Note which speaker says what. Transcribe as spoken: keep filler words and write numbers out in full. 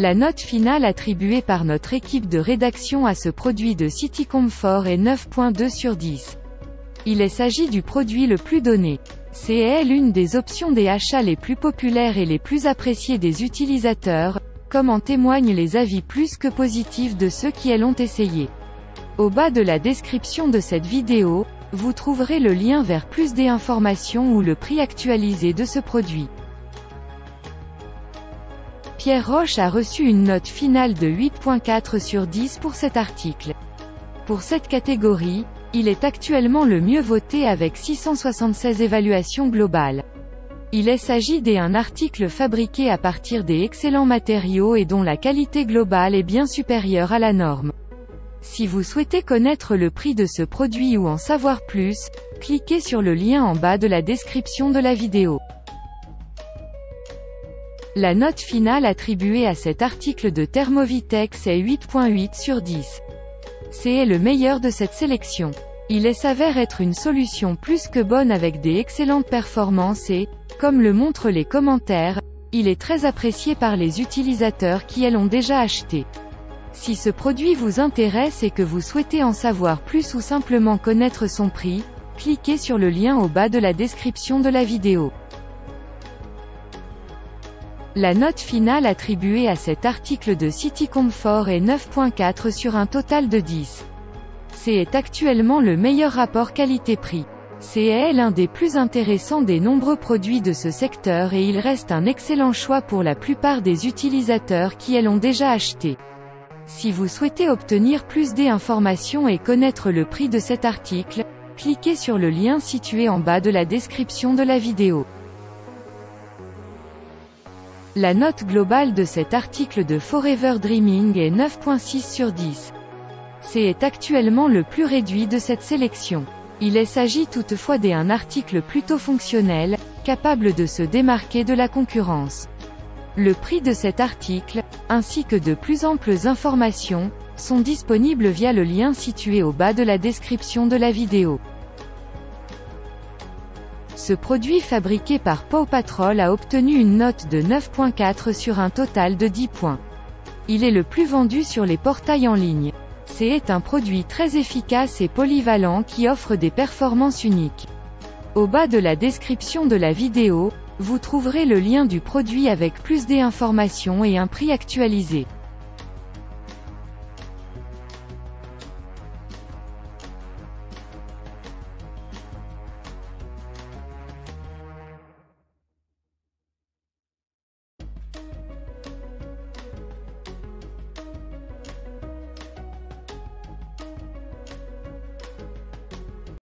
Speaker 1: La note finale attribuée par notre équipe de rédaction à ce produit de City Comfort est neuf virgule deux sur dix. Il s'agit du produit le plus donné. C'est l'une des options des achats les plus populaires et les plus appréciées des utilisateurs, comme en témoignent les avis plus que positifs de ceux qui l'ont essayé. Au bas de la description de cette vidéo, vous trouverez le lien vers plus d'informations ou le prix actualisé de ce produit. Pierre Roche a reçu une note finale de huit virgule quatre sur dix pour cet article. Pour cette catégorie, il est actuellement le mieux voté avec six cent soixante-seize évaluations globales. Il s'agit d'un article fabriqué à partir des excellents matériaux et dont la qualité globale est bien supérieure à la norme. Si vous souhaitez connaître le prix de ce produit ou en savoir plus, cliquez sur le lien en bas de la description de la vidéo. La note finale attribuée à cet article de Thermovitex est huit virgule huit sur dix. C'est le meilleur de cette sélection. Il s'avère être une solution plus que bonne avec des excellentes performances et, comme le montrent les commentaires, il est très apprécié par les utilisateurs qui l'ont déjà acheté. Si ce produit vous intéresse et que vous souhaitez en savoir plus ou simplement connaître son prix, cliquez sur le lien au bas de la description de la vidéo. La note finale attribuée à cet article de City Comfort est neuf virgule quatre sur un total de dix. C'est actuellement le meilleur rapport qualité-prix. C'est l'un des plus intéressants des nombreux produits de ce secteur et il reste un excellent choix pour la plupart des utilisateurs qui l'ont déjà acheté. Si vous souhaitez obtenir plus d'informations et connaître le prix de cet article, cliquez sur le lien situé en bas de la description de la vidéo. La note globale de cet article de Forever Dreaming est neuf virgule six sur dix. C'est actuellement le plus réduit de cette sélection. Il s'agit toutefois d'un article plutôt fonctionnel, capable de se démarquer de la concurrence. Le prix de cet article, ainsi que de plus amples informations, sont disponibles via le lien situé au bas de la description de la vidéo. Ce produit fabriqué par Paw Patrol a obtenu une note de neuf virgule quatre sur un total de dix points. Il est le plus vendu sur les portails en ligne. C'est un produit très efficace et polyvalent qui offre des performances uniques. Au bas de la description de la vidéo, vous trouverez le lien du produit avec plus d'informations et un prix actualisé.